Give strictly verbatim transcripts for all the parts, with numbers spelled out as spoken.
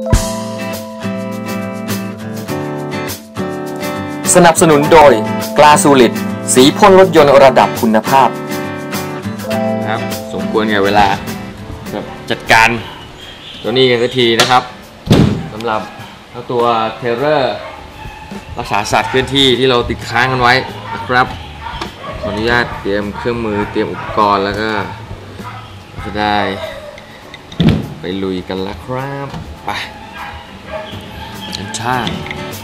สนับสนุนโดยกลาสูลิดสีพ่นรถยนต์ระดับคุณภาพครับสมควรกับเวลาจัดการตัวนี้กันสักทีนะครับสำหรับตัวเทเลอร์รักษาสัตว์เคลื่อนที่ที่เราติดค้างกันไว้นะครับขออนุญาตเตรียมเครื่องมือเตรียมอุปกรณ์แล้วก็จะได้ไปลุยกันแล้วครับไปกันช่าง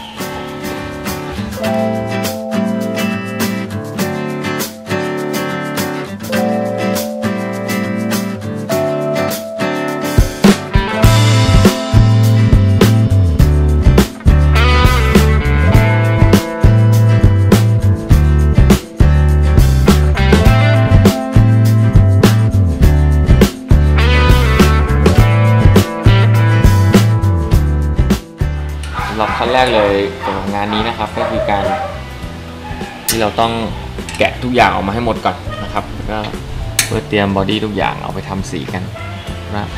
สำหรับขั้นแรกเลยสำหรับงานนี้นะครับก็คือการที่เราต้องแกะทุกอย่างออกมาให้หมดก่อนนะครับแล้วก็เพื่อเตรียมบอดี้ทุกอย่างเอาไปทำสีกันนะ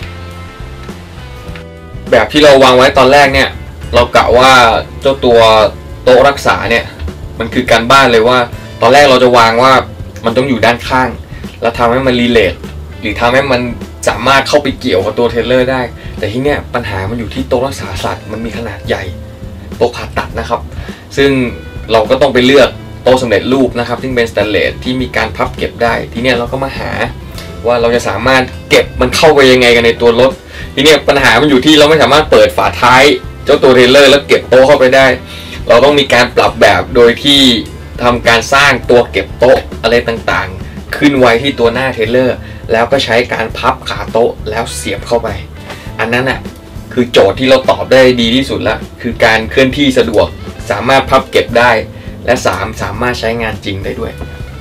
แบบที่เราวางไว้ตอนแรกเนี่ยเรากะว่าเจ้าตัวโต๊ะรักษาเนี่ยมันคือการบ้านเลยว่าตอนแรกเราจะวางว่ามันต้องอยู่ด้านข้างแล้วทำให้มันรีเลทหรือทำให้มันสามารถเข้าไปเกี่ยวกับตัวเทรลเลอร์ได้แต่ที่เนี้ยปัญหามันอยู่ที่โต๊ะรักษาสัตว์มันมีขนาดใหญ่โต๊ะผ่าตัดนะครับซึ่งเราก็ต้องไปเลือกโต๊ะสำเร็จรูปนะครับที่เป็นสแตนเลสที่มีการพับเก็บได้ทีเนี้ยเราก็มาหาว่าเราจะสามารถเก็บมันเข้าไปยังไงกันในตัวรถทีเนี้ยปัญหามันอยู่ที่เราไม่สามารถเปิดฝาท้ายเจ้าตัวเทรลเลอร์แล้วเก็บโต๊ะเข้าไปได้เราต้องมีการปรับแบบโดยที่ทำการสร้างตัวเก็บโต๊ะอะไรต่างๆขึ้นไว้ที่ตัวหน้าเทรลเลอร์แล้วก็ใช้การพับขาโต๊ะแล้วเสียบเข้าไปอันนั้นอ่ะคือโจทย์ที่เราตอบได้ดีที่สุดละคือการเคลื่อนที่สะดวกสามารถพับเก็บได้และสามสามารถใช้งานจริงได้ด้วย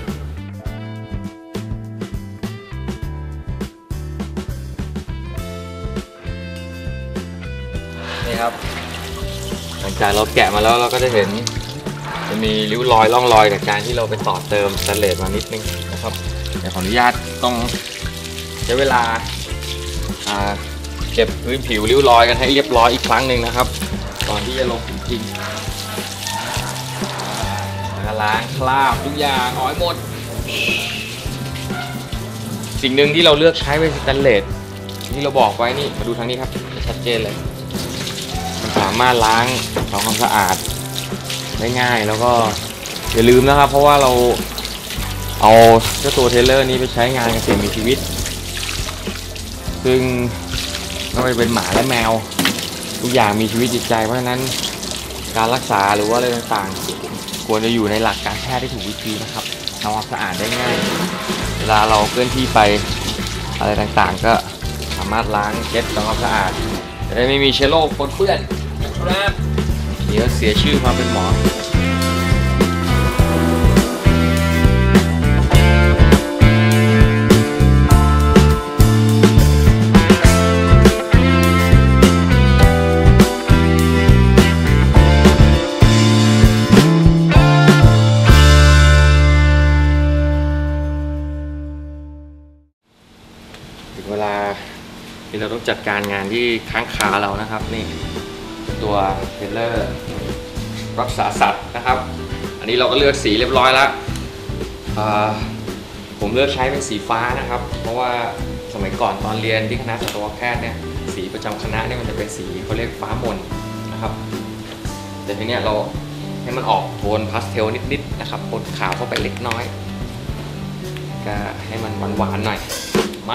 นี่ครับหลังจากเราแกะมาแล้วเราก็จะเห็นจะมีริ้วรอยร่องรอยจากการที่เราไปต่อเติมสแตนเลสมานิดนึงนะครับเดี๋ยวขออนุญาตต้องใช้เวลาเก็บพื้นผิวริ้วรอยกันให้เรียบร้อยอีกครั้งหนึ่งนะครับก่อนที่จะลงจริงๆล้างคราบทุกอย่างออกให้หมดสิ่งหนึ่งที่เราเลือกใช้เป็นสแตนเลสที่เราบอกไว้นี่มาดูทางนี้ครับชัดเจนเลยมันสามารถล้างทำความสะอาดได้ง่ายแล้วก็อย่าลืมนะครับเพราะว่าเราเอาเจ้าตัวเทรลเลอร์นี้ไปใช้งานกับสิ่งมีชีวิตซึ่งไม่ว่าจะเป็นหมาและแมวทุกอย่างมีชีวิตจิตใจเพราะฉะนั้นการรักษาหรือว่าอะไรต่างๆควรจะอยู่ในหลักการแพทย์ที่ถูกวิธีนะครับทำความสะอาดได้ง่ายเวลาเราเคลื่อนที่ไปอะไรต่างๆก็สามารถล้างเช็ดทำความสะอาดจะได้ไม่มีเชื้อโรคปนเปื้อนนะครับเดี๋ยวเสียชื่อความเป็นหมอเวลาที่เราต้องจัดการงานที่ค้างคาเรานะครับนี่ตัวเทรลเลอร์รักษาสัตว์นะครับอันนี้เราก็เลือกสีเรียบร้อยแล้วผมเลือกใช้เป็นสีฟ้านะครับเพราะว่าสมัยก่อนตอนเรียนที่คณะสัตวแพทย์เนี่ยสีประจำคณะเนี่ยมันจะเป็นสีเขาเรียกฟ้ามนนะครับแต่ทีเนี้ยเราให้มันออกโทนพาสเทลนิดๆนะครับปนขาวเข้าไปเล็กน้อยก็ให้มันหวานๆหน่อยมา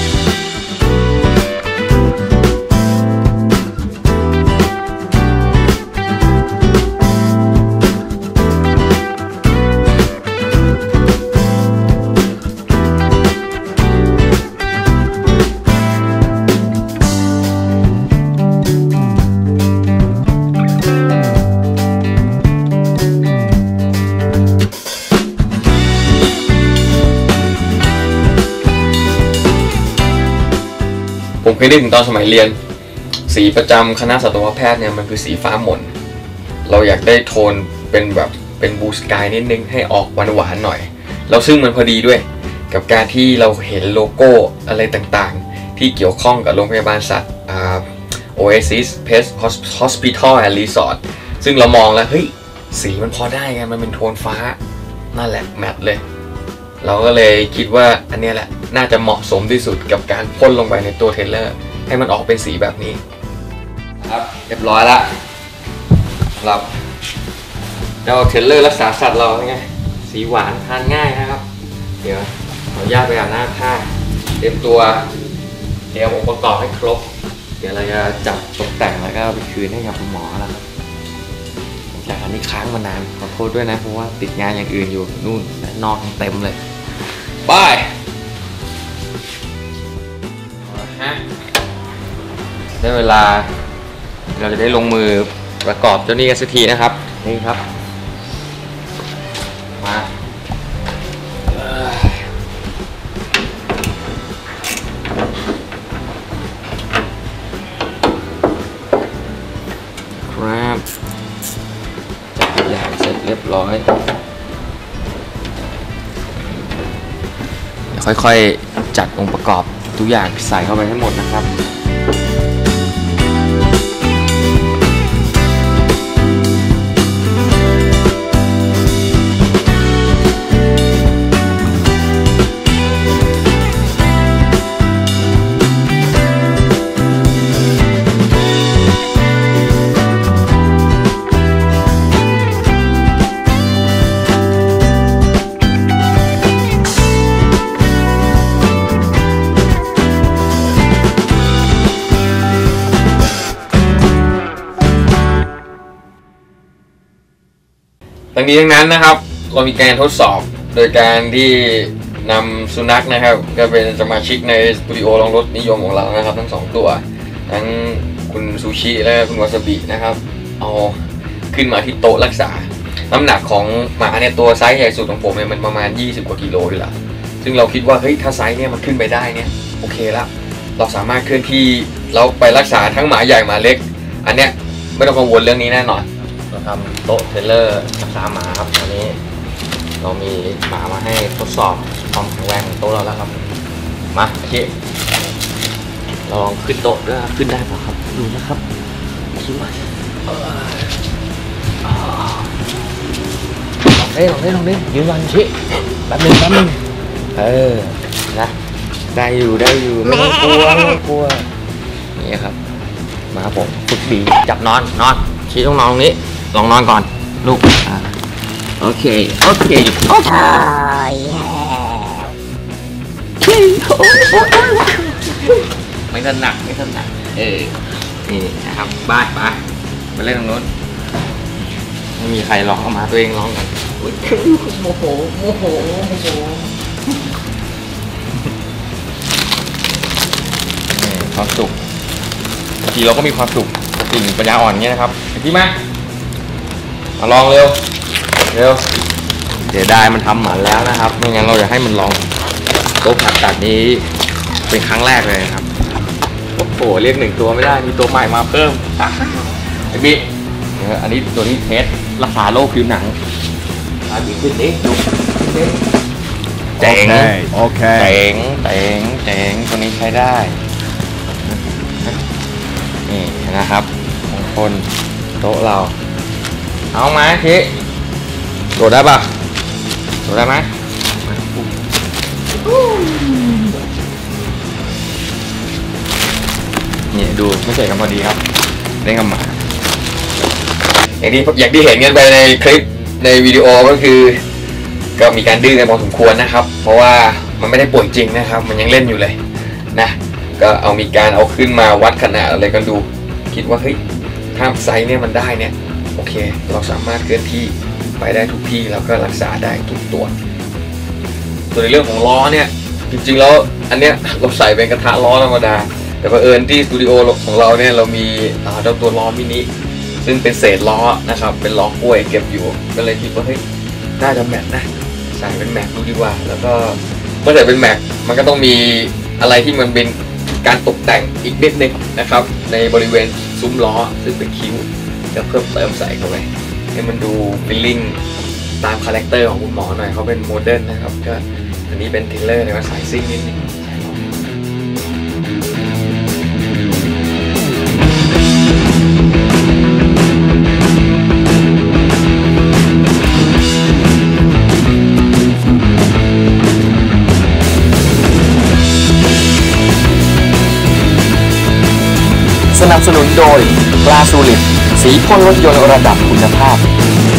ผมเคยนึกถึงตอนสมัยเรียนสีประจำคณะสัตวแพทย์เนี่ยมันคือสีฟ้าหม่นเราอยากได้โทนเป็นแบบเป็นบลูสกายนิดนึงให้ออกหวานๆหน่อยแล้วซึ่งมันพอดีด้วยกับการที่เราเห็นโลโก้อะไรต่างๆที่เกี่ยวข้องกับโรงพยาบาลสัตว์โอ Oasis Pet Hospital and Resort ซึ่งเรามองแล้วเฮ้ยสีมันพอได้ไงมันเป็นโทนฟ้านั่นแหละแมทเลยเราก็เลยคิดว่าอันนี้แหละน่าจะเหมาะสมที่สุดกับการพ่นลงไปในตัวเทรลเลอร์ให้มันออกเป็นสีแบบนี้ครับเรียบร้อยละครับเจ้าเทรลเลอร์รักษาสัตว์เราไงสีหวานทานง่ายนะครับเดี๋ยวขออนุญาตไปอาบน้ำท่าเตรียมตัวเตรียมองค์ประกอบให้ครบเดี๋ยวเราจะจับตกแต่งแล้วก็ไปคืนให้กับคุณหมอแล้วครับจากอันนี้ค้างมานานขอโทษด้วยนะเพราะว่าติดงานอย่างอื่นอยู่นู่นและนอกเต็มเลยบายได้เวลาเราจะได้ลงมือประกอบเจ้านี้กันสักทีนะครับนี่ครับมาครับจัดทุกอย่างเสร็จเรียบร้อยค่อยๆจัดองค์ประกอบทุกอย่างใส่เข้าไปให้หมดนะครับทั้งนี้ทั้งนั้นนะครับเรามีการทดสอบโดยการที่นำสุนัขนะครับก็เป็นสมาชิกในสตูดิโอลองรถนิยมของเรานะครับทั้งสองตัวทั้งคุณซูชิและคุณวาซาบินะครับเอาขึ้นมาที่โต๊ะรักษาน้ำหนักของหมาเนี่ยตัวไซส์ใหญ่สุดของผมเนี่ยมันประมาณยี่สิบกว่ากิโลอยู่แล้วซึ่งเราคิดว่าเฮ้ยถ้าไซส์เนี่ยมันขึ้นไปได้เนี่ยโอเคแล้วเราสามารถเคลื่อนที่เราไปรักษาทั้งหมาใหญ่หมาเล็กอันเนี้ยไม่ต้องกังวลเรื่องนี้แน่นอนเราทำโต๊ะเทรลเลอร์รักษาหมาครับตอนนี้เรามีหมามาให้ทดสอบความแข็งแรงของโต๊ะเราแล้วครับมาโอเคลองขึ้นโต๊ะด้วยขึ้นได้ป่ะครับดูนะครับคิดว่าลองได้ลองได้ลองได้ยืนยันชิแป๊บนึงแป๊บนึงเออนะได้อยู่ได้อยู่ไม่ต้องกลัวไม่ต้องกลัวนี่ครับมาผมฝึกดีจับนอนนอนชี้ต้องนอนตรงนี้ลองนอนก่อนลูกอ่าโอเคโอเคโอเคไม่ถนัดไม่ถนัดเออนี่นะครับบ้านไปไปเล่นตรงนู้นไม่มีใครร้องออกมาตัวเองร้องกันโมโหโมโหโมโหความสุขบางทีเราก็มีความสุขกับสิ่งปัญญาอ่อนเงี้ยนะครับพี่มามาลองเร็วเร็วเดี๋ยวได้มันทำหมันแล้วนะครับไม่งั้นเราจะให้มันลองโต๊ะผ่าตัดนี้เป็นครั้งแรกเลยครับโอ้โหเรียกหนึ่งตัวไม่ได้มีตัวใหม่มาเพิ่มไอ้บิ๊กอันนี้ตัวนี้เทสรักษาโรคผิวหนังอ่ะบิ๊กขึ้นดิดูเจ๋งโอเคเจ๋งเจ๋งเจ๋งตัวนี้ใช้ได้นี่นะครับของคนโต๊ะเราเอาไหมพี่โดดได้ปะโดดได้ไหมนี่ดูไม่เสร็จกันพอดีครับเล่นกับหมาอย่างที่อย่างที่เห็นกันไปในคลิปในวิดีโอก็คือก็มีการดื้อกันพอสมควรนะครับเพราะว่ามันไม่ได้ป่วยจริงนะครับมันยังเล่นอยู่เลยนะก็เอามีการเอาขึ้นมาวัดขนาดอะไรกันดูคิดว่าเฮ้ยถ้าไซส์เนี่ยมันได้เนี่ยโอเคเราสามารถเคลื่อนที่ไปได้ทุกที่แล้วก็รักษาได้ทุกตัวส่วนในเรื่องของล้อเนี่ยจริงๆแล้วอันเนี้ยเราใส่เป็นกระทะล้อธรรมดาแต่บังเอิญที่สตูดิโอของเราเนี่ยเรามีเจ้าตัวล้อมินิซึ่งเป็นเศษล้อนะครับเป็นล้อกล้วยเก็บอยู่ก็เลยคิดว่าเฮ้ยน่าจะแม็กนะใส่เป็นแม็กดูดีกว่าแล้วก็เมื่อใส่เป็นแม็กมันก็ต้องมีอะไรที่มันเป็นการตกแต่งอีกนิดนึงนะครับในบริเวณซุ้มล้อซึ่งเป็นคิ้วจะเพิ่มเติมใส่เข้าไปให้มันดูฟีลลิ่งตามคาแรคเตอร์ของคุณหมอหน่อยเขาเป็นโมเดิร์นนะครับก็อันนี้เป็นเทเลอร์แต่ว่าสายซิ่งนิดนึงสนับสนุนโดยกลาสูลิดสีพ่นรถยนต์ระดับคุณภาพ